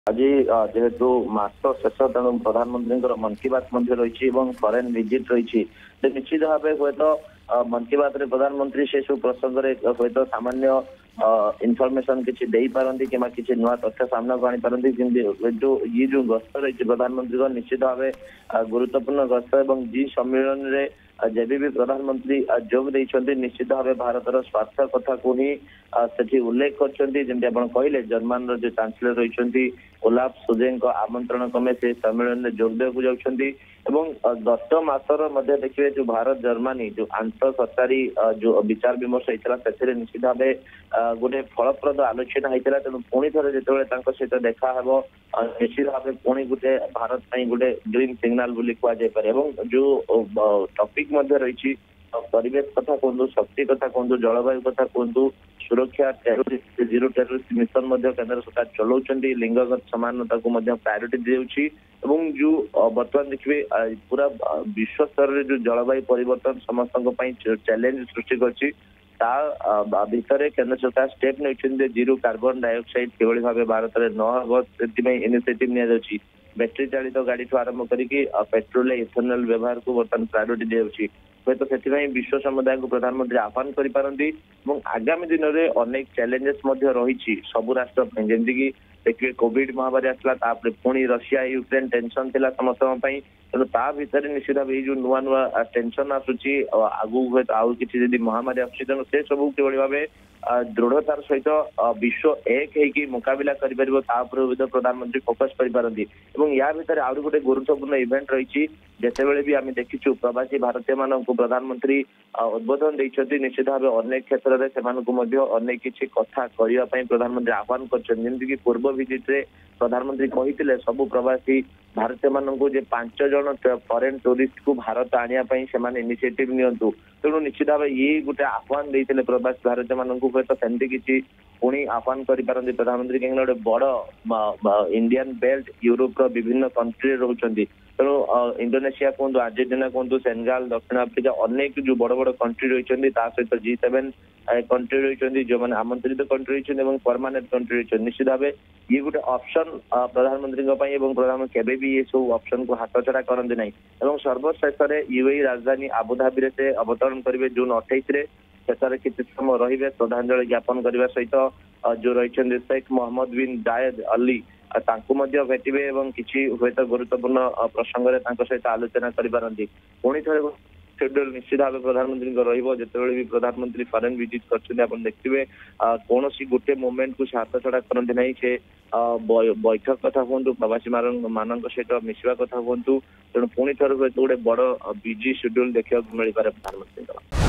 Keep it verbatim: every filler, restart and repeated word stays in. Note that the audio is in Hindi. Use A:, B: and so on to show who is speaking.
A: आज जेहेतु मास शेष तेणु प्रधानमंत्री मन की बात रही फरेन विजिट रही निश्चित भाव हे तो मन की बात प्रधानमंत्री से सब प्रसंग हे तो सामान्य इनफॉरमेशन किसी दे पारती कि किसी नुआ तथ्य सामना को आनीपारती जो ये जो गस्त रही प्रधानमंत्री निश्चित भाव गुरुत्वपूर्ण गस्त और जी सम्मेलन में जब भी प्रधानमंत्री जोग देते निश्चित भाव भारतर स्वार्थ कथा को ही से उल्लेख कर कहले जर्मान जो चांसलर रही ओलाफ सुजे आमंत्रण क्रमे से सम्मेलन में जोग देवाक जाउछंती एवं गत मासर मध्य देखिए जो भारत जर्मनी जो आंतर सरकारी जो विचार विमर्श होता से निश्चित भाव गोटे फलप्रद आलोचना होता तेणु पुणी थे जो सहित देखा हे निश्चित भाव पुणी गोटे भारत गोटे ग्रीन सिग्नाल बोली कहुए जो टॉपिक रही परिवेश कथा कहतु शक्ति कथा कहतु जलवायु कथा कहतु सुरक्षा टेरोरिस्ट जीरो टेरोरिस्ट मिशन केंद्र सरकार चलाउछंती लिंगगत समानता को प्रायोरिटी दिउछि एवं जो बर्तमान देखिए पूरा विश्व स्तर रे जो जलवायु परिवर्तन समस्त चैलेंज सृष्टि करछि ता भितर केंद्र सरकार स्टेप नहीं जीरो कार्बन डाइऑक्साइड किभली भाव भारत में न हो से इनिशिएटिव निया जाउछि बैटरी चालित गाड़ी ठू आरंभ करके पेट्रोल इथेनॉल व्यवहार को बर्तमान प्रायोरिटी दिउछि हे तो से विश्व समुदाय को प्रधानमंत्री आह्वान करें आगामी दिन में अनेक चैलेंजेस रही सबू राष्ट्र जमीक देखिए कोविड महामारी आसला पुणी रशिया यूक्रेन टेंशन थिला समस्त तेणु ता भितर निश्चित भाव जो नुआ नुआ टेंशन आसूची आगु आउ कि महामारी आसूची तेणु से सब किभली भाव दृढ़तार सहित विश्व एक होगी मुकाबला कर प्रधानमंत्री फोकस करें या भितर आहुरी गोटे गुरुत्वपूर्ण इवेंट रही जिते भी आम देखीचु प्रवासी भारतीय मान प्रधानमंत्री उद्बोधन देते निश्चित भाव अनेक क्षेत्र में अनेक किसी कथा करने प्रधानमंत्री आह्वान कर पूर्व विजिट रे प्रधानमंत्री कहते सबु प्रवासी भारतीय मानू जे पांच जन फॉरेन टूरिस्ट को भारत आनिया से इनिशिएटिव नियंतु तेणु निश्चित भाव ये गोटे आह्वान देते प्रवासी भारतीय मानू तो सेमती किसी पुणी आह्वान करें प्रधानमंत्री कहीं गोटे बड़ इंडियन बेल्ट यूरोप विभिन्न कंट्री रोचे तेणु इंडोनेशिया कहतु अर्जेंटीना कहतु सेनेगाल दक्षिण आफ्रिका अनेक जो बड़ बड़ कंट्री रही सहित जी सेवेन कंट्री रही जो मैंने आमंत्रित कंट्री रही परमानेंट कंट्री रही निश्चित भाव ये गोटे ऑप्शन प्रधानमंत्री प्रधानमंत्री केबे भी ये सब ऑप्शन को हाथ छड़ा करते ना और सर्वश्रेष्ठ यूएई राजधानी आबुधाबी से अवतरण करेंगे जून अठाईस शेष किसी समय रे श्रद्धांजलि ज्ञापन करने सहित जो रही शेख मोहम्मद बिन जायद अली भेटे और किसी हूँ तो गुरुत्वपूर्ण प्रसंग सहित आलोचना करें पुणी थे शेड्यूल निश्चित भाव प्रधानमंत्री रही भी प्रधानमंत्री फॉरेन विजिट कर देखिए कौन गोटे मोमेंट को हाथ छड़ा करते ना से बैठक कथा कहतु प्रवासी मान सहित मिसवा कथा कहतु तेणु पुणी थे गोटे बड़ बिजी शेड्यूल देखा मिल पारे प्रधानमंत्री।